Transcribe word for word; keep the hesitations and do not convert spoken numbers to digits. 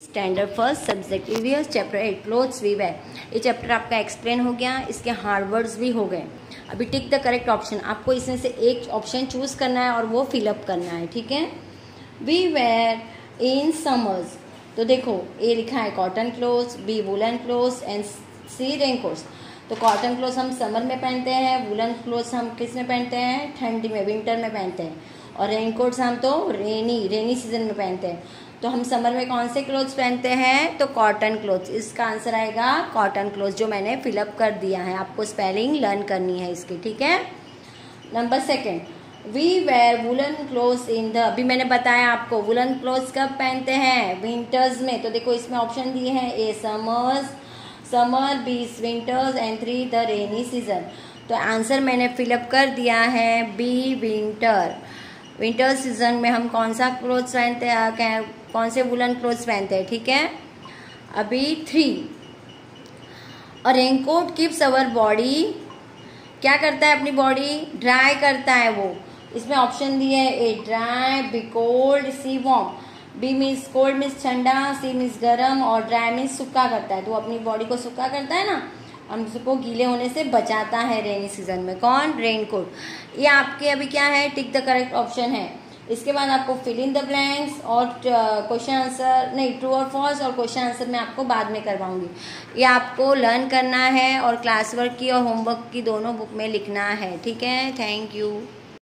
Standard first subject EVS chapter eight clothes we wear. ये chapter आपका explain हो गया, इसके हार्ड वर्ड्स भी हो गए। अभी टिक द करेक्ट ऑप्शन, आपको इसमें से एक ऑप्शन चूज करना है और वो फिलअप करना है, ठीक है। वी वेयर इन समर्स, तो देखो ए लिखा है cotton clothes, B woollen clothes and C raincoats. तो कॉटन क्लोथ्स हम समर में पहनते हैं, वुलन क्लोथ्स हम किस में पहनते हैं, ठंडी में, विंटर में पहनते हैं, और रेनकोट्स हम तो रेनी रेनी सीजन में पहनते हैं। तो हम समर में कौन से क्लोथ्स पहनते हैं, तो कॉटन क्लोथ्स। इसका आंसर आएगा कॉटन क्लोथ्स, जो मैंने फिलअप कर दिया है। आपको स्पेलिंग लर्न करनी है इसकी, ठीक है। Number second, we wear woollen clothes in the, अभी मैंने बताया आपको वुलन क्लोथ्स कब पहनते हैं, विंटर्स में। तो देखो इसमें ऑप्शन दिए हैं, A summers summer, B winters and three the rainy season. तो आंसर मैंने फिलअप कर दिया है बी विंटर। विंटर सीजन में हम कौन सा क्लोथ्स पहनते हैं, कौन से वुलन क्लोथ्स पहनते हैं, ठीक है। अभी three, a raincoat keeps our body, क्या करता है, अपनी बॉडी ड्राई करता है वो। इसमें ऑप्शन दिए है, A dry, B cold, C warm. B means cold means ठंडा, सी मीन्स गर्म, और ड्राई मीन्स सूखा करता है। तो अपनी बॉडी को सूखा करता है ना, हम सबको गीले होने से बचाता है रेनी सीजन में। कौन, रेनकोट। ये आपके अभी क्या है, टिक द करेक्ट ऑप्शन है। इसके बाद आपको फिल इन द ब्लैंक्स और क्वेश्चन आंसर, नहीं ट्रू और फॉल्स, और क्वेश्चन आंसर मैं आपको बाद में करवाऊंगी। ये आपको लर्न करना है और क्लास वर्क की और होमवर्क की दोनों बुक में लिखना है, ठीक है। Thank you.